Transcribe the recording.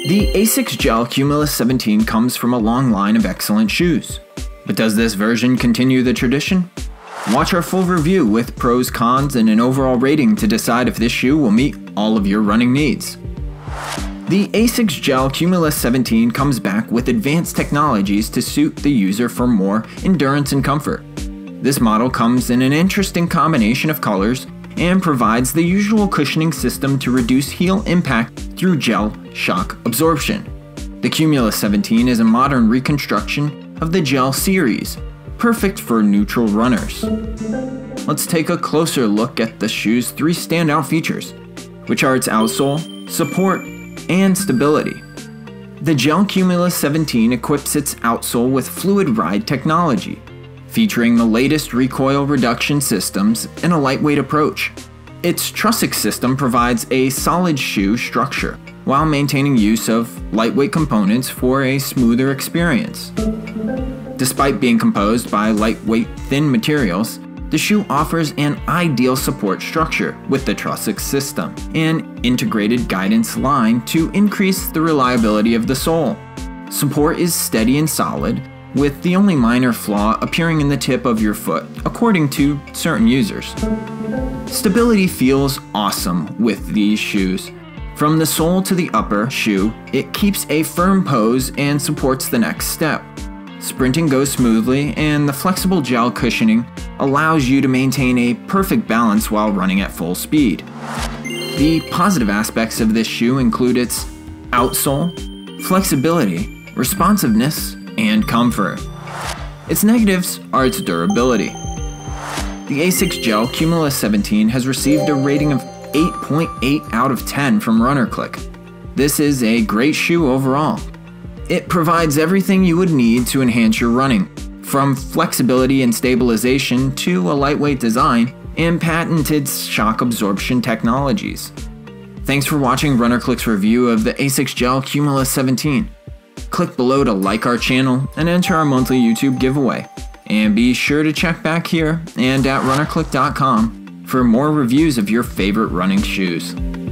The ASICS Gel Cumulus 17 comes from a long line of excellent shoes. But does this version continue the tradition? Watch our full review with pros, cons, and an overall rating to decide if this shoe will meet all of your running needs. The ASICS Gel Cumulus 17 comes back with advanced technologies to suit the user for more endurance and comfort. This model comes in an interesting combination of colors and provides the usual cushioning system to reduce heel impact through gel shock absorption. The Cumulus 17 is a modern reconstruction of the Gel series, perfect for neutral runners. Let's take a closer look at the shoe's three standout features, which are its outsole, support, and stability. The Gel Cumulus 17 equips its outsole with Fluid Ride technology, featuring the latest recoil reduction systems and a lightweight approach. Its Trussic system provides a solid shoe structure, while maintaining use of lightweight components for a smoother experience. Despite being composed by lightweight, thin materials, the shoe offers an ideal support structure with the Trussic system, an integrated guidance line to increase the reliability of the sole. Support is steady and solid, with the only minor flaw appearing in the tip of your foot, according to certain users. Stability feels awesome with these shoes. From the sole to the upper shoe, it keeps a firm pose and supports the next step. Sprinting goes smoothly, and the flexible gel cushioning allows you to maintain a perfect balance while running at full speed. The positive aspects of this shoe include its outsole, flexibility, responsiveness, and comfort. Its negatives are its durability. The ASICS Gel Cumulus 17 has received a rating of 8.8 out of 10 from RunnerClick. This is a great shoe overall. It provides everything you would need to enhance your running, from flexibility and stabilization to a lightweight design and patented shock absorption technologies. Thanks for watching RunnerClick's review of the ASICS Gel Cumulus 17. Click below to like our channel and enter our monthly YouTube giveaway. And be sure to check back here and at runnerclick.com for more reviews of your favorite running shoes.